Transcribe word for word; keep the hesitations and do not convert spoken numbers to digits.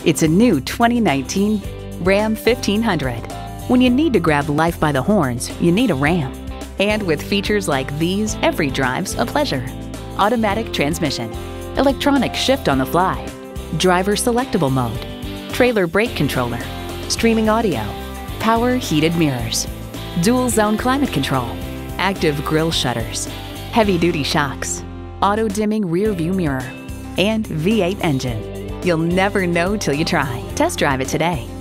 It's a new twenty nineteen Ram fifteen hundred. When you need to grab life by the horns, you need a Ram. And with features like these, every drive's a pleasure. Automatic transmission, electronic shift on the fly, driver selectable mode, trailer brake controller, streaming audio, power heated mirrors, dual zone climate control, active grille shutters, heavy duty shocks, auto dimming rear view mirror, and V eight engine. You'll never know till you try. Test drive it today.